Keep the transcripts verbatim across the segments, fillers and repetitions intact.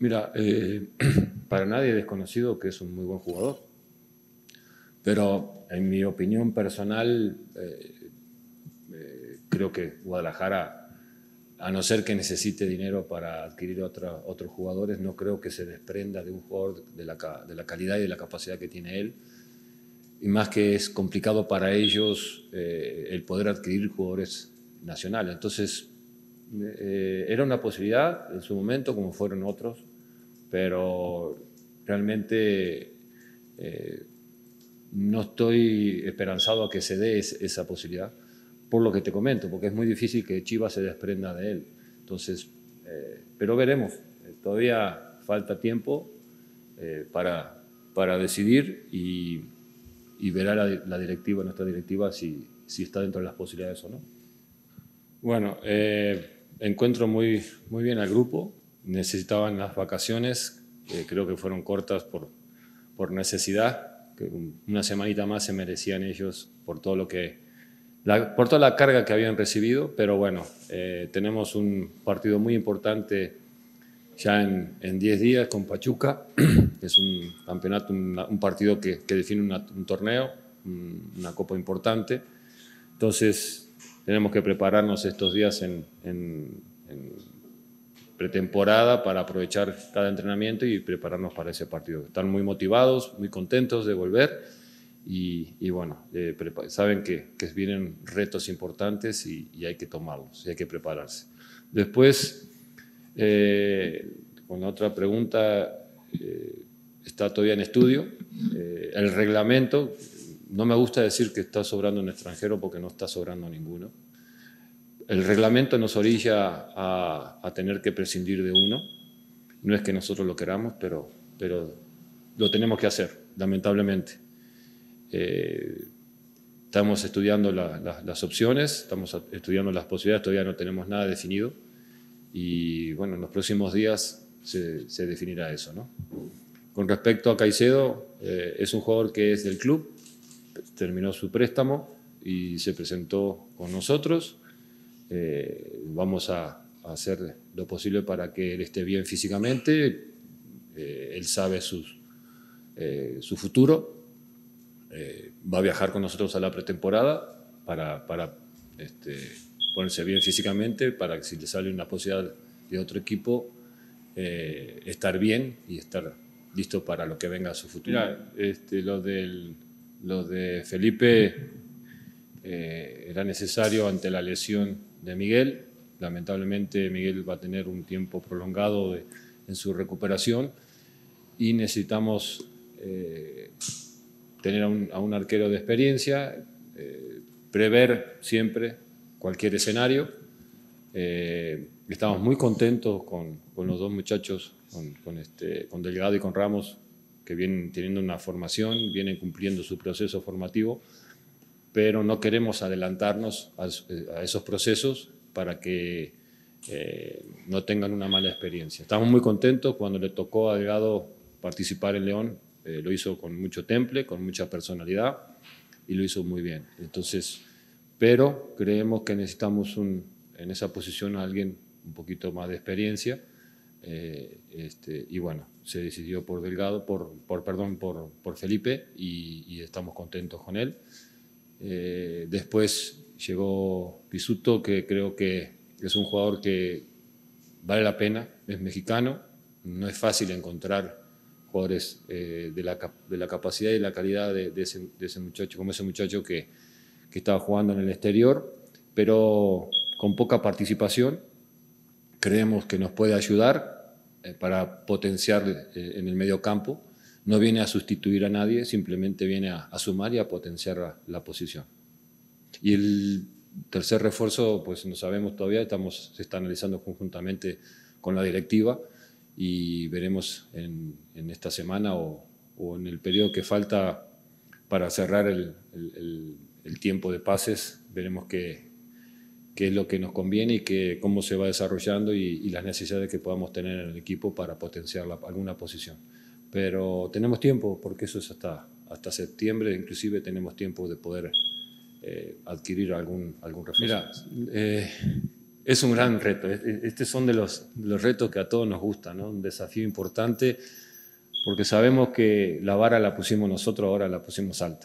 Mira, eh, para nadie es desconocido que es un muy buen jugador, pero en mi opinión personal, eh, eh, creo que Guadalajara, a no ser que necesite dinero para adquirir otra, otros jugadores, no creo que se desprenda de un jugador de la, de la calidad y de la capacidad que tiene él, y más que es complicado para ellos eh, el poder adquirir jugadores nacionales. Entonces, eh, era una posibilidad en su momento, como fueron otros, pero realmente eh, no estoy esperanzado a que se dé es, esa posibilidad, por lo que te comento, porque es muy difícil que Chivas se desprenda de él. Entonces, eh, pero veremos, eh, todavía falta tiempo eh, para, para decidir y, y verá la, la directiva, nuestra directiva, si, si está dentro de las posibilidades o no. Bueno, eh, encuentro muy, muy bien al grupo. Necesitaban las vacaciones, eh, creo que fueron cortas por, por necesidad, que una semanita más se merecían ellos por todo lo que, la, por toda la carga que habían recibido, pero bueno, eh, tenemos un partido muy importante ya en diez días con Pachuca, que es un campeonato, un, un partido que, que define una, un torneo, un, una copa importante. Entonces tenemos que prepararnos estos días en, en, en pretemporada para aprovechar cada entrenamiento y prepararnos para ese partido. Están muy motivados, muy contentos de volver y, y bueno, eh, saben que, que vienen retos importantes y, y hay que tomarlos, y hay que prepararse. Después, eh, con la otra pregunta, eh, está todavía en estudio. Eh, el reglamento, no me gusta decir que está sobrando un extranjero porque no está sobrando ninguno. El reglamento nos orilla a, a tener que prescindir de uno. No es que nosotros lo queramos, pero, pero lo tenemos que hacer, lamentablemente. Eh, estamos estudiando la, la, las opciones, estamos estudiando las posibilidades, todavía no tenemos nada definido. Y bueno, en los próximos días se, se definirá eso, ¿no? Con respecto a Caicedo, eh, es un jugador que es del club, terminó su préstamo y se presentó con nosotros. Eh, vamos a, a hacer lo posible para que él esté bien físicamente. Eh, él sabe sus, eh, su futuro. Eh, va a viajar con nosotros a la pretemporada para, para este, ponerse bien físicamente, para que si le sale una posibilidad de otro equipo, eh, estar bien y estar listo para lo que venga a su futuro. Mira, este, lo, del, lo de Felipe eh, era necesario ante la lesión de Miguel. Lamentablemente Miguel va a tener un tiempo prolongado de, en su recuperación y necesitamos eh, tener a un, a un arquero de experiencia, eh, prever siempre cualquier escenario. Eh, estamos muy contentos con, con los dos muchachos, con, con, este, con Delgado y con Ramos, que vienen teniendo una formación, vienen cumpliendo su proceso formativo, pero no queremos adelantarnos a, a esos procesos para que eh, no tengan una mala experiencia. Estamos muy contentos. Cuando le tocó a Delgado participar en León, eh, lo hizo con mucho temple, con mucha personalidad y lo hizo muy bien. Entonces, pero creemos que necesitamos un, en esa posición a alguien un poquito más de experiencia. Eh, este, y bueno, se decidió por Delgado, por, por, perdón, por, por Felipe y, y estamos contentos con él. Eh, después llegó Pisuto, que creo que es un jugador que vale la pena, es mexicano, no es fácil encontrar jugadores eh, de, la, de la capacidad y la calidad de, de, ese, de ese muchacho, como ese muchacho que, que estaba jugando en el exterior, pero con poca participación. Creemos que nos puede ayudar eh, para potenciar eh, en el medio campo. No viene a sustituir a nadie, simplemente viene a, a sumar y a potenciar la, la posición. Y el tercer refuerzo, pues no sabemos todavía, estamos, se está analizando conjuntamente con la directiva y veremos en, en esta semana o, o en el periodo que falta para cerrar el, el, el, el tiempo de pases, veremos qué, qué es lo que nos conviene y que, cómo se va desarrollando y, y las necesidades que podamos tener en el equipo para potenciar la, alguna posición. Pero tenemos tiempo, porque eso es hasta, hasta septiembre, inclusive tenemos tiempo de poder eh, adquirir algún, algún refuerzo. Mira, eh, es un gran reto. Estos son de los, de los retos que a todos nos gustan, ¿no? Un desafío importante porque sabemos que la vara la pusimos nosotros, ahora la pusimos alta.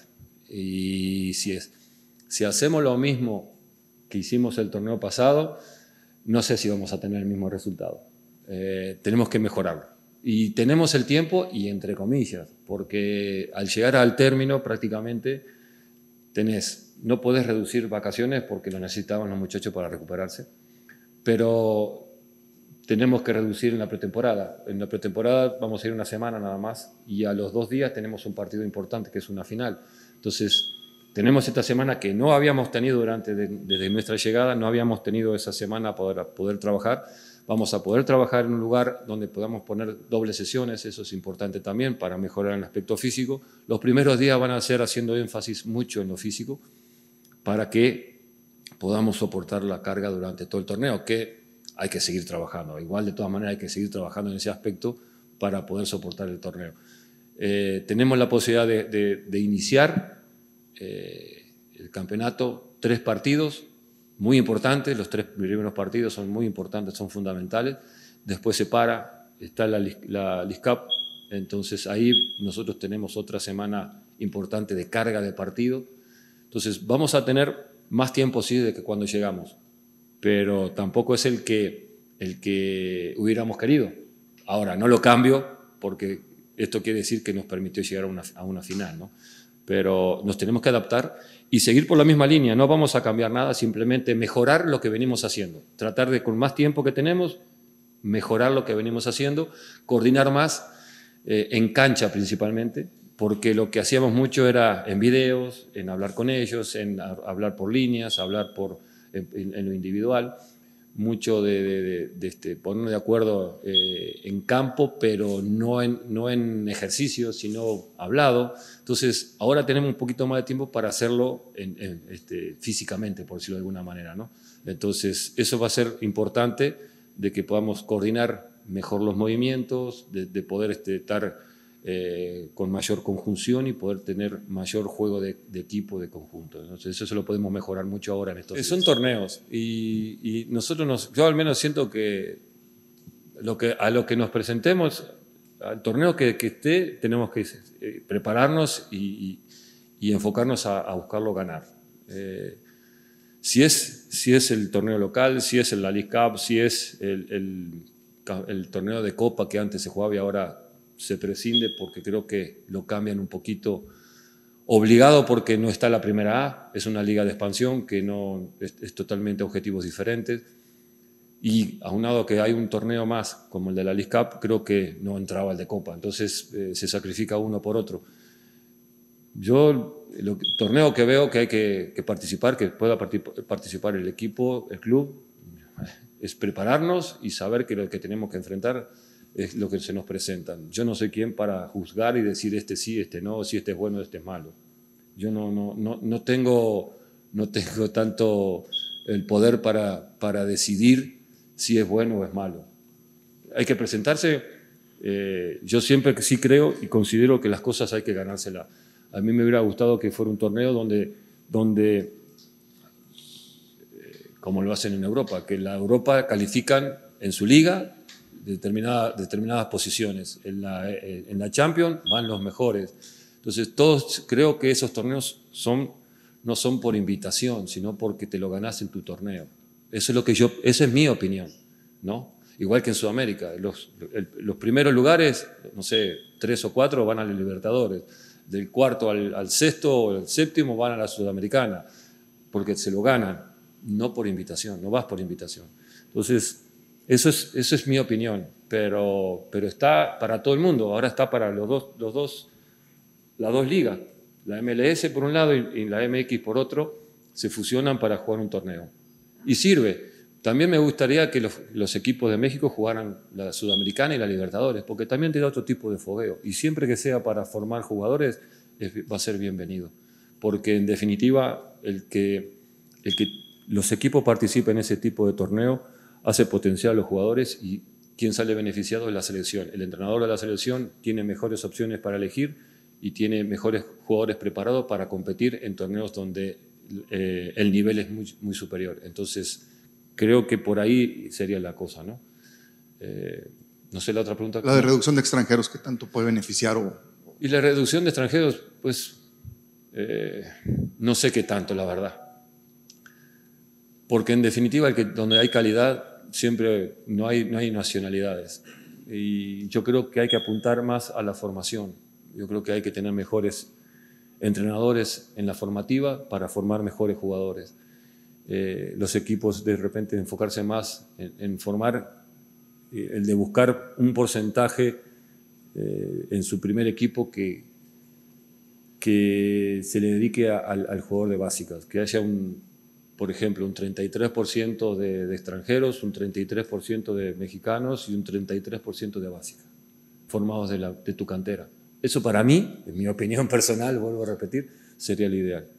Y si, es, si hacemos lo mismo que hicimos el torneo pasado, no sé si vamos a tener el mismo resultado. Eh, tenemos que mejorarlo. Y tenemos el tiempo, y entre comillas, porque al llegar al término prácticamente tenés, no podés reducir vacaciones porque lo necesitaban los muchachos para recuperarse, pero tenemos que reducir en la pretemporada. En la pretemporada vamos a ir una semana nada más y a los dos días tenemos un partido importante que es una final. Entonces, tenemos esta semana que no habíamos tenido durante, de, desde nuestra llegada, no habíamos tenido esa semana para poder trabajar. Vamos a poder trabajar en un lugar donde podamos poner dobles sesiones, eso es importante también para mejorar el aspecto físico. Los primeros días van a ser haciendo énfasis mucho en lo físico para que podamos soportar la carga durante todo el torneo, que hay que seguir trabajando. Igual, de todas maneras, hay que seguir trabajando en ese aspecto para poder soportar el torneo. Eh, tenemos la posibilidad de, de, de iniciar eh, el campeonato, tres partidos muy importantes, los tres primeros partidos son muy importantes, son fundamentales. Después se para, está la, la League Cup, entonces ahí nosotros tenemos otra semana importante de carga de partido. Entonces vamos a tener más tiempo, sí, de que cuando llegamos, pero tampoco es el que, el que hubiéramos querido. Ahora, no lo cambio porque esto quiere decir que nos permitió llegar a una, a una final, ¿no? Pero nos tenemos que adaptar y seguir por la misma línea. No vamos a cambiar nada, simplemente mejorar lo que venimos haciendo. Tratar de, con más tiempo que tenemos, mejorar lo que venimos haciendo, coordinar más, eh, en cancha principalmente, porque lo que hacíamos mucho era en videos, en hablar con ellos, en a, hablar por líneas, hablar por, en, en lo individual, mucho de, de, de, de este, ponernos de acuerdo eh, en campo, pero no en, no en ejercicio, sino hablado. Entonces, ahora tenemos un poquito más de tiempo para hacerlo en, en, este, físicamente, por decirlo de alguna manera, ¿no? Entonces, eso va a ser importante, de que podamos coordinar mejor los movimientos, de, de poder este, estar eh, con mayor conjunción y poder tener mayor juego de, de equipo, de conjunto. Entonces, eso se lo podemos mejorar mucho ahora en estos días. Son torneos y, y nosotros, nos, yo al menos siento que, lo que a lo que nos presentemos, al torneo que, que esté, tenemos que eh, prepararnos y, y, y enfocarnos a, a buscarlo ganar. Eh, si, es, si es el torneo local, si es la League Cup, si es el, el, el torneo de Copa que antes se jugaba y ahora se prescinde porque creo que lo cambian un poquito, obligado porque no está la primera A, es una liga de expansión que no, es, es totalmente objetivos diferentes, y aunado que hay un torneo más como el de la League Cup, creo que no entraba el de Copa, entonces eh, se sacrifica uno por otro. Yo, el torneo que veo que hay que, que participar, que pueda participar el equipo, el club, es prepararnos y saber que lo que tenemos que enfrentar es lo que se nos presentan. Yo no soy quien para juzgar y decir este sí, este no, si este es bueno, este es malo. Yo no, no, no, no, tengo, no tengo tanto el poder para, para decidir si es bueno o es malo. Hay que presentarse. Eh, yo siempre sí creo y considero que las cosas hay que ganárselas. A mí me hubiera gustado que fuera un torneo donde, donde eh, como lo hacen en Europa, que en la Europa califican en su liga Determinada, determinadas posiciones. En la, en la Champions van los mejores. Entonces, todos creo que esos torneos son, no son por invitación, sino porque te lo ganás en tu torneo. Eso es lo que yo, esa es mi opinión, ¿no? Igual que en Sudamérica. Los, el, los primeros lugares, no sé, tres o cuatro van a los Libertadores. Del cuarto al, al sexto o al séptimo van a la Sudamericana, porque se lo ganan, no por invitación, no vas por invitación. Entonces, Eso es, eso es mi opinión, pero, pero está para todo el mundo. Ahora está para los dos, los dos, las dos ligas. La M L S por un lado y, y la M X por otro se fusionan para jugar un torneo. Y sirve. También me gustaría que los, los equipos de México jugaran la Sudamericana y la Libertadores, porque también te da otro tipo de fogueo. Y siempre que sea para formar jugadores, es, va a ser bienvenido. Porque en definitiva, el que, el que los equipos participen en ese tipo de torneo hace potenciar a los jugadores, y quien sale beneficiado es la selección. El entrenador de la selección tiene mejores opciones para elegir y tiene mejores jugadores preparados para competir en torneos donde eh, el nivel es muy, muy superior. Entonces, creo que por ahí sería la cosa, ¿no? Eh, no sé la otra pregunta. La de reducción de extranjeros, ¿qué tanto puede beneficiar? O... Y la reducción de extranjeros, pues, eh, no sé qué tanto, la verdad. Porque en definitiva, el que, donde hay calidad, siempre no hay, no hay nacionalidades. Y yo creo que hay que apuntar más a la formación. Yo creo que hay que tener mejores entrenadores en la formativa para formar mejores jugadores. Eh, los equipos de repente enfocarse más en, en formar, eh, el de buscar un porcentaje eh, en su primer equipo que, que se le dedique a, al, al jugador de básicas, que haya un, por ejemplo, un treinta y tres por ciento de, de extranjeros, un treinta y tres por ciento de mexicanos y un treinta y tres por ciento de básicas, formados de, la, de tu cantera. Eso para mí, en mi opinión personal, vuelvo a repetir, sería lo ideal.